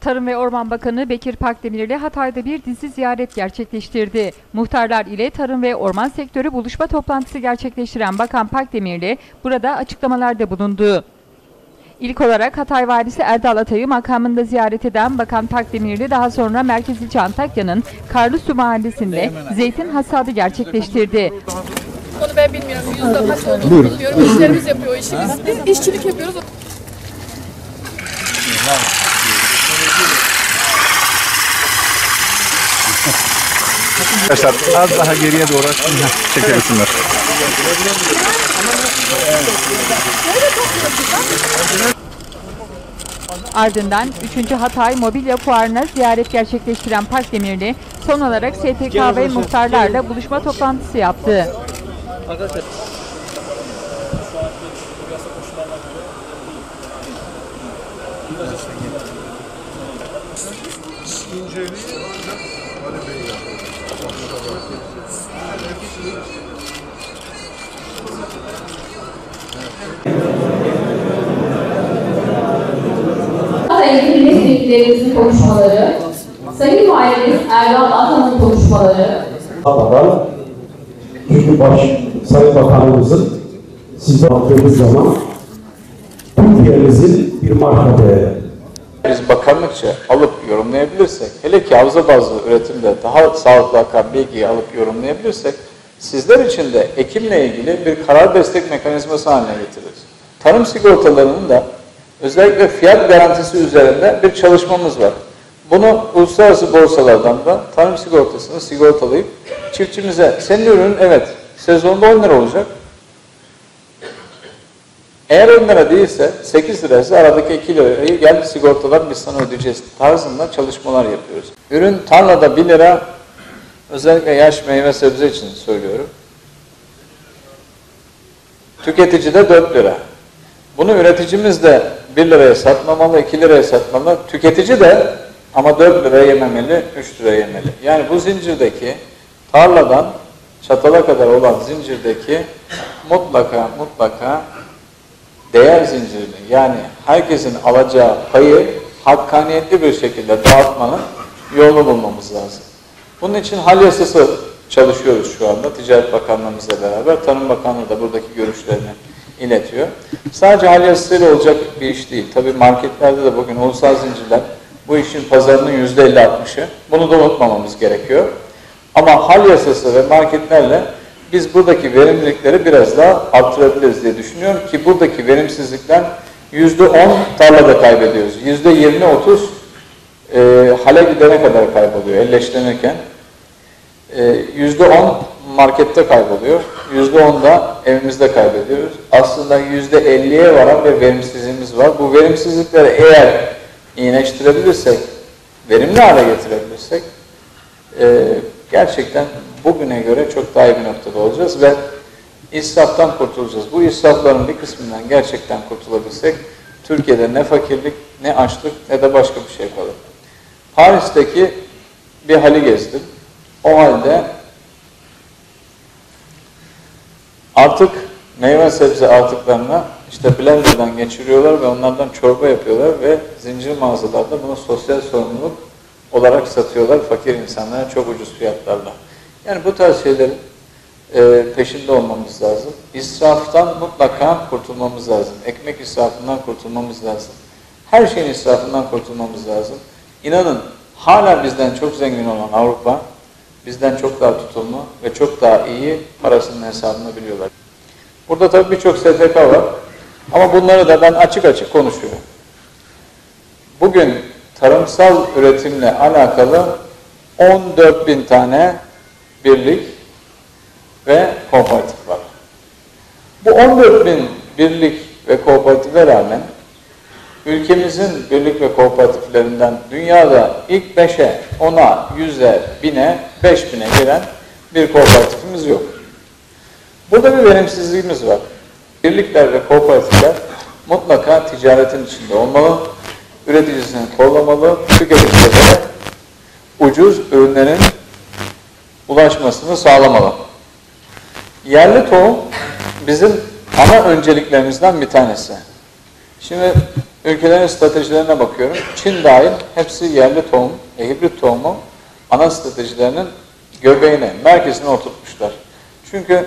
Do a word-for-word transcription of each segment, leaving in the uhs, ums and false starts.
Tarım ve Orman Bakanı Bekir Pakdemirli Hatay'da bir dizi ziyaret gerçekleştirdi. Muhtarlar ile tarım ve orman sektörü buluşma toplantısı gerçekleştiren Bakan Pakdemirli burada açıklamalarda bulundu. İlk olarak Hatay Valisi Erdal Atay'ı makamında ziyaret eden Bakan Pakdemirli daha sonra Merkez İlçe Antakya'nın Karlısu Mahallesi'nde zeytin hasadı gerçekleştirdi. Onu ben bilmiyorum. Yüzde kaç olduğunu bilmiyorum. İşlerimiz yapıyor işimiz. Biz işçilik yapıyoruz. Arkadaşlar az daha geriye doğru çekebilsinler. Ardından üçüncü Hatay Mobilya Fuarı'na ziyaret gerçekleştiren Pakdemirli son olarak S T K ve muhtarlarla buluşma toplantısı yaptı. Hatay milletvekillerimizin konuşmaları, Sayın Valimiz Erdal Atan'ın konuşmaları. Bakan, çünkü baş Sayın Bakanımızın size baktığımız zaman Türkiye'mizin bir marka değeri. Biz bakanlıkça alıp yorumlayabilirsek, hele ki havza bazlı üretimde daha sağlıklı akan bilgiyi alıp yorumlayabilirsek, sizler için de ekimle ilgili bir karar destek mekanizması haline getiririz. Tarım sigortalarının da özellikle fiyat garantisi üzerinde bir çalışmamız var. Bunu uluslararası borsalardan da tarım sigortasını sigortalayıp çiftçimize, senin ürünün evet sezonda on lira olacak. Eğer on lira değilse sekiz liraysa aradaki iki lirayı gel sigortadan biz sana ödeyeceğiz tarzında çalışmalar yapıyoruz. Ürün tarlada bir lira, özellikle yaş meyve sebze için söylüyorum. Tüketicide dört lira. Bunu üreticimiz de bir liraya satmamalı, iki liraya satmalı. Tüketici de ama dört liraya yememeli, üç liraya yemeli. Yani bu zincirdeki tarladan çatala kadar olan zincirdeki mutlaka mutlaka değer zincirini, yani herkesin alacağı payı hakkaniyetli bir şekilde dağıtmanın yolunu bulmamız lazım. Bunun için hal yasası çalışıyoruz şu anda Ticaret Bakanlığımızla beraber. Tarım Bakanlığı da buradaki görüşlerini iletiyor. Sadece hal yasasıyla olacak bir iş değil. Tabii marketlerde de bugün ulusal zincirler bu işin pazarının yüzde elli altmışı. Bunu da unutmamamız gerekiyor. Ama hal yasası ve marketlerle biz buradaki verimlilikleri biraz daha arttırabiliriz diye düşünüyorum ki buradaki verimsizlikler yüzde on tarlada kaybediyoruz. yüzde yirmi otuz e, hale gidene kadar kayboluyor elleştirirken. yüzde on markette kayboluyor. yüzde on da evimizde kaybediyoruz. Aslında yüzde elliye varan bir verimsizliğimiz var. Bu verimsizlikleri eğer iyileştirebilirsek, verimli hale getirebilirsek e, gerçekten bugüne göre çok daha iyi bir noktada olacağız ve israftan kurtulacağız. Bu israfların bir kısmından gerçekten kurtulabilsek Türkiye'de ne fakirlik, ne açlık, ne de başka bir şey kalır. Paris'teki bir hali gezdim. O halde artık meyve sebze artıklarını işte blenderdan geçiriyorlar ve onlardan çorba yapıyorlar ve zincir mağazalarda bunu sosyal sorumluluk olarak satıyorlar fakir insanlara çok ucuz fiyatlarla. Yani bu tarz şeylerin e, peşinde olmamız lazım. İsraftan mutlaka kurtulmamız lazım. Ekmek israfından kurtulmamız lazım. Her şeyin israfından kurtulmamız lazım. İnanın hala bizden çok zengin olan Avrupa bizden çok daha tutumlu ve çok daha iyi parasının hesabını biliyorlar. Burada tabii birçok S T K var ama bunları da ben açık açık konuşuyorum. Bugün tarımsal üretimle alakalı on dört bin tane birlik ve kooperatif var. Bu on dört bin birlik ve kooperatife rağmen ülkemizin birlik ve kooperatiflerinden dünyada ilk beşe, ona, yüze, bine, beş bine giren bir kooperatifimiz yok. Burada bir verimsizliğimiz var. Birlikler ve kooperatifler mutlaka ticaretin içinde olmalı, üreticisini kollamalı, tüketicilere ucuz ürünlerin ulaşmasını sağlamalı. Yerli tohum bizim ana önceliklerimizden bir tanesi. Şimdi ülkelerin stratejilerine bakıyorum. Çin dahil hepsi yerli tohum, e, hibrit tohumu ana stratejilerinin göbeğine, merkezine oturtmuşlar. Çünkü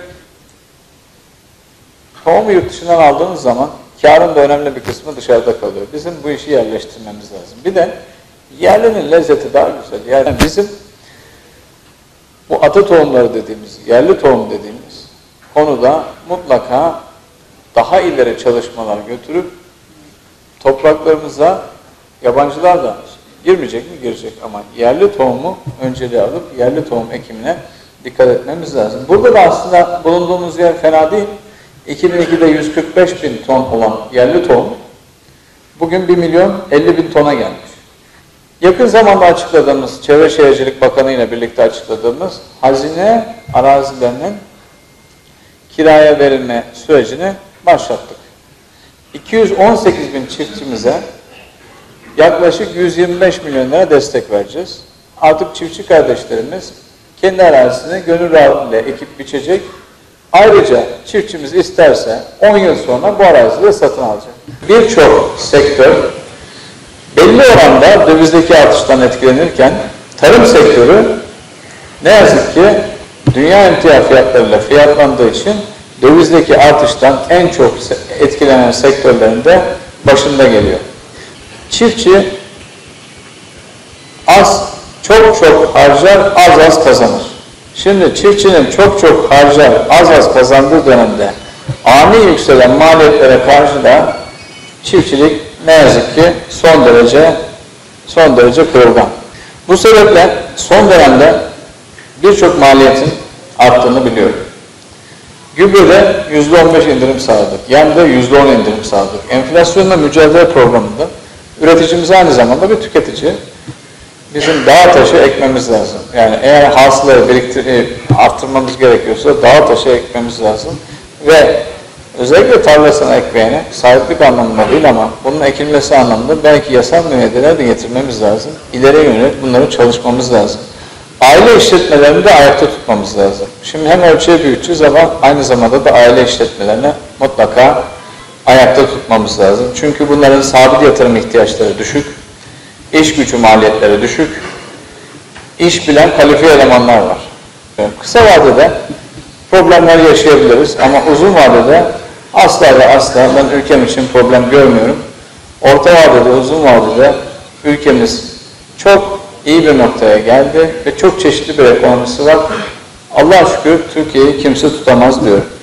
tohumu yurt dışından aldığımız zaman karın da önemli bir kısmı dışarıda kalıyor. Bizim bu işi yerleştirmemiz lazım. Bir de yerlinin lezzeti daha güzel. Yani bizim bu ata tohumları dediğimiz, yerli tohum dediğimiz konuda mutlaka daha ileri çalışmalar götürüp topraklarımıza yabancılar da girmeyecek mi? Girecek ama yerli tohumu önceliğe alıp yerli tohum ekimine dikkat etmemiz lazım. Burada da aslında bulunduğumuz yer fena değil. iki bin ikide yüz kırk beş bin ton olan yerli tohum bugün bir milyon elli bin tona gelmiş. Yakın zamanda açıkladığımız, Çevre Şehircilik Bakanı ile birlikte açıkladığımız hazine arazilerinin kiraya verilme sürecini başlattık. iki yüz on sekiz bin çiftçimize yaklaşık yüz yirmi beş milyon lira destek vereceğiz. Artık çiftçi kardeşlerimiz kendi arazisini gönül rahatlığıyla ekip biçecek. Ayrıca çiftçimiz isterse on yıl sonra bu arazileri satın alacak. Birçok sektör belli oranda dövizdeki artıştan etkilenirken tarım sektörü ne yazık ki dünya emtia fiyatlarıyla fiyatlandığı için dövizdeki artıştan en çok etkilenen sektörlerin de başında geliyor. Çiftçi az, çok çok harcar, az az kazanır. Şimdi çiftçinin çok çok harcar, az az kazandığı dönemde ani yükselen maliyetlere karşı da çiftçilik ne yazık ki son derece son derece kırılgan. Bu sebeple son dönemde birçok maliyetin arttığını biliyorum. Gübrede yüzde on beş indirim sağladık. Yemde yüzde on indirim sağladık. Enflasyonla mücadele programında üreticimiz aynı zamanda bir tüketici. Bizim dağ taşı ekmemiz lazım. Yani eğer hasılayı biriktir, arttırmamız gerekiyorsa dağ taşı ekmemiz lazım. Ve özellikle tarlasına ekmeyene sahiplik anlamında değil ama bunun ekilmesi anlamında belki yasal müeyyideler de getirmemiz lazım. İleriye yönelik bunları çalışmamız lazım. Aile işletmelerini de ayakta tutmamız lazım. Şimdi hem ölçüye büyüteceğiz ama aynı zamanda da aile işletmelerini mutlaka ayakta tutmamız lazım. Çünkü bunların sabit yatırım ihtiyaçları düşük, iş gücü maliyetleri düşük, iş bilen kalifiye elemanlar var. Kısa vadede problemler yaşayabiliriz ama uzun vadede asla ve asla ben ülkem için problem görmüyorum. Orta vadede, uzun vadede ülkemiz çok iyi bir noktaya geldi ve çok çeşitli bir ekonomisi var. Allah'a şükür Türkiye'yi kimse tutamaz diyorum.